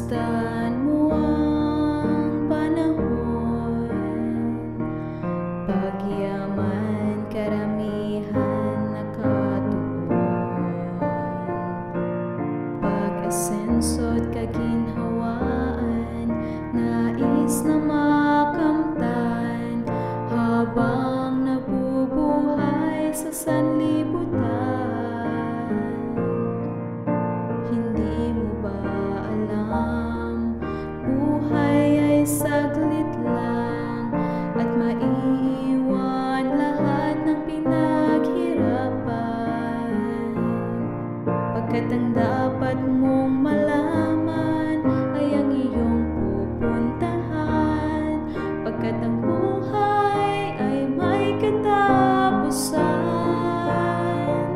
Masdan mo ang panahon, pagyaman, karamihan nakatuon, pag-asenso't kaginhawaan, nais na makamtan, habang nabubuhay sa sanlibutan. Hindi mo ba alam, buhay ay saglit lang, at maiiwan lahat ng pinaghirapan. Pagkat ang dapat mong malaman ay ang iyong pupuntahan, pagkat ang buhay ay may katapusan.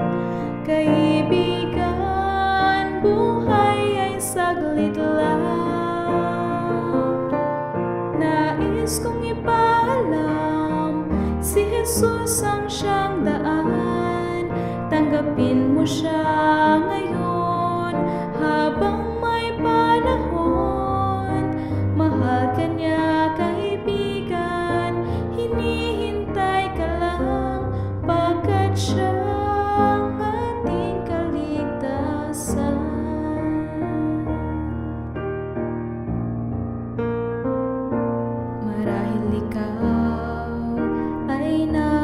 Kaibigan, buhay ay saglit lang. Nais kong ipaalam, si Jesus ang siyang daan. Tanggapin mo siya ngayon habang may panahon. Mahal ka niya, kaibigan, hinihintay ka lang, pagkat siya ang ating kaligtasan. Marahil ikaw ay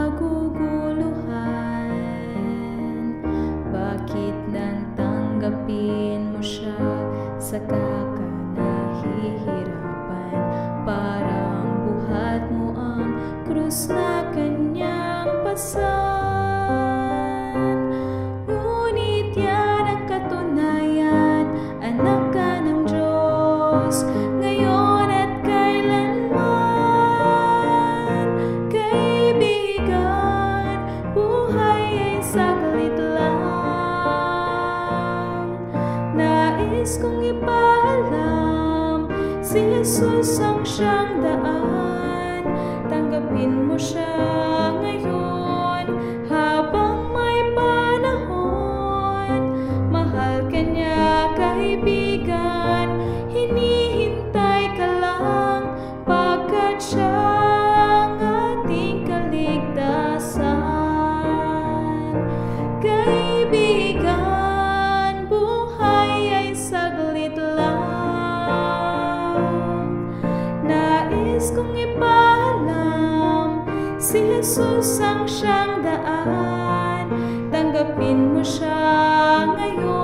naguguluhan, bakit nang tanggapin mo siya, saka ka nahihirapan? Parang buhat mo ang krus na kanyang pasan. Ngunit yan ang katunayan, anak ka ng Diyos, ngayon at kailanman. Kaibigan, buhay ay saglit lang. Nais kong ipaalam, si Jesus ang siyang daan. Tanggapin mo siya ngayon habang may panahon. Mahal ka niya, kaibigan, hinihintay ka lang, pagkat siya ang ating kaligtasan. Kaibigan, buhay ay saglit lang. Nais kong ipaalam, si Jesus ang siyang daan. Tanggapin mo siya ngayon